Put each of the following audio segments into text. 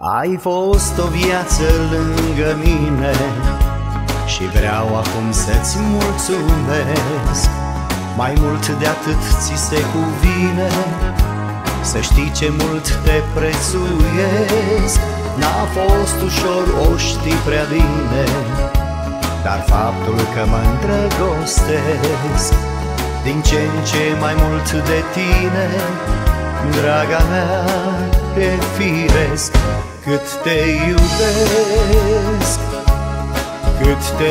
Ai fost o viață lângă mine și vreau acum să-ți mulțumesc. Mai mult de atât ți se cuvine, să știi ce mult te prețuiesc. N-a fost ușor, o știi prea bine, dar faptul că mă îndrăgostesc din ce în ce mai mult de tine, draga mea, e firesc. Cât te iubesc, cât te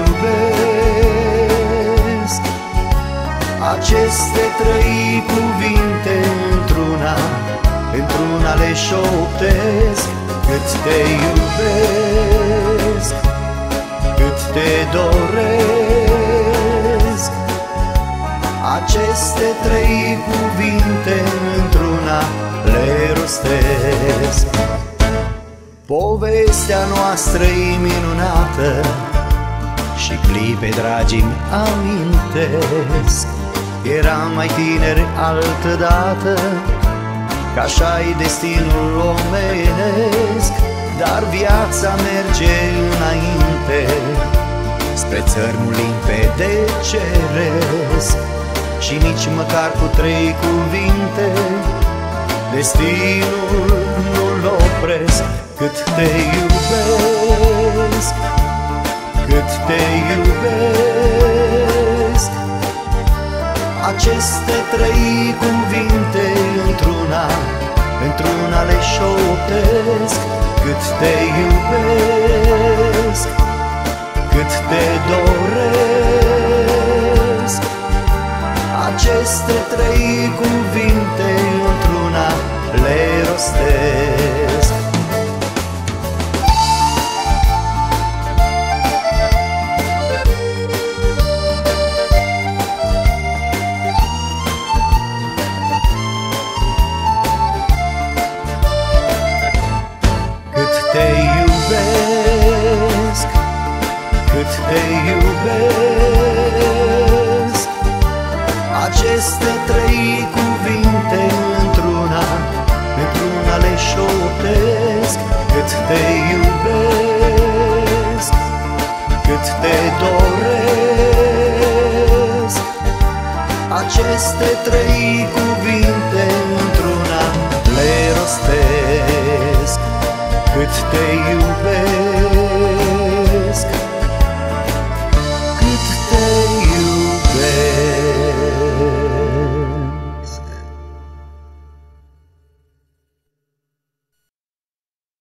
iubesc, aceste trei cuvinte într-una le șoptesc. Cât te iubesc, cât te doresc, aceste trei cuvinte într-una le rostesc. Povestea noastră e minunată și clipe dragi-mi amintesc. Eram mai tineri altădată, că așa-i destinul omenesc. Dar viața merge înainte, spre țărmul limpede ceresc, și nici măcar cu trei cuvinte destinul nu-l opresc. Cât te iubesc, cât te iubesc, aceste trei cuvinte într-una le șoptesc. Cât te iubesc, cât te doresc, aceste trei cuvinte într-una le rostesc. Te iubesc, cât te iubesc, aceste trei cuvinte într-una le șoptesc. Cât te iubesc, cât te doresc, aceste trei cuvinte